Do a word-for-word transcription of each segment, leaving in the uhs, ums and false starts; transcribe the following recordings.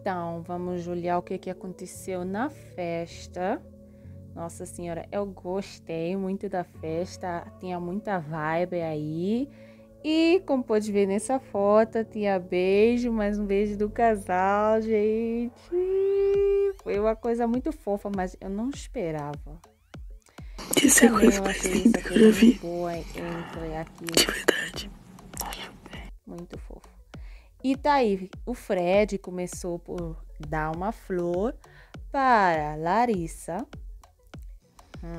Então, vamos olhar o que, que aconteceu na festa. Nossa Senhora, eu gostei muito da festa, tinha muita vibe aí. E como pode ver nessa foto, tinha beijo, mais um beijo do casal, gente. Foi uma coisa muito fofa, mas eu não esperava. Isso é a Também coisa eu mais achei linda essa que eu coisa já vi. muito boa entre aqui. De verdade. Muito fofo. E tá aí, o Fred começou por dar uma flor para Larissa. Hum.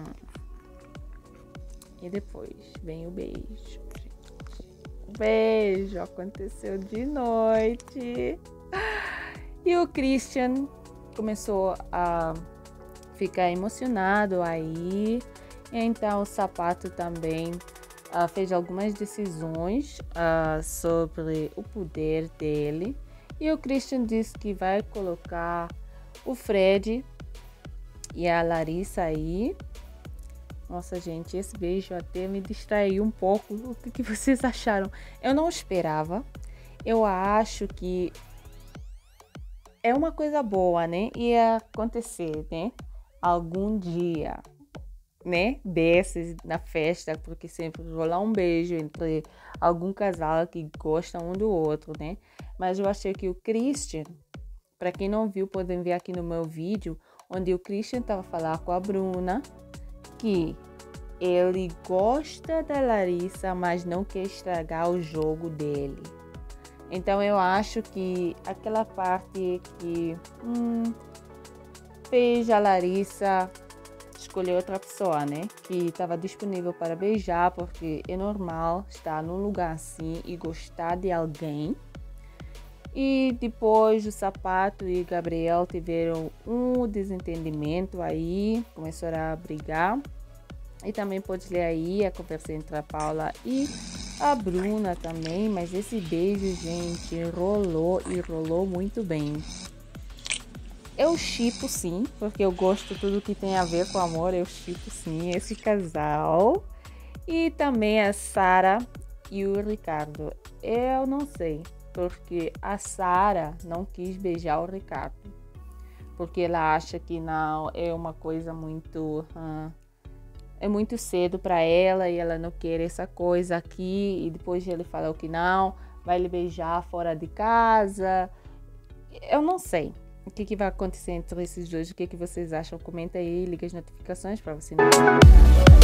E depois vem o beijo. O beijo aconteceu de noite. E o Christian começou a ficar emocionado aí. Então o Sapato também Uh, fez algumas decisões uh, sobre o poder dele, e o Christian disse que vai colocar o Fred e a Larissa aí. Nossa, gente, esse beijo até me distraiu um pouco. O que, que vocês acharam? Eu não esperava. Eu acho que é uma coisa boa, né? Ia acontecer, né? Algum dia, né, desses na festa, porque sempre rola um beijo entre algum casal que gosta um do outro, né? Mas eu achei que o Christian, para quem não viu, podem ver aqui no meu vídeo, onde o Christian estava falando com a Bruna que ele gosta da Larissa, mas não quer estragar o jogo dele. Então eu acho que aquela parte que hum, fez a Larissa escolher outra pessoa, né? Que estava disponível para beijar, porque é normal estar num lugar assim e gostar de alguém. E depois o Sapato e Gabriel tiveram um desentendimento aí, começaram a brigar. E também pode ler aí a conversa entre a Paula e a Bruna também, mas esse beijo, gente, rolou e rolou muito bem. Eu shippo sim, porque eu gosto de tudo que tem a ver com amor, eu shippo sim esse casal. E também a Sara e o Ricardo. Eu não sei, porque a Sara não quis beijar o Ricardo. Porque ela acha que não, é uma coisa muito... Hum, é muito cedo para ela e ela não quer essa coisa aqui. E depois ele falou que não, vai lhe beijar fora de casa. Eu não sei o que, que vai acontecer entre esses dois. O que, que vocês acham? Comenta aí, liga as notificações para você não perder nada.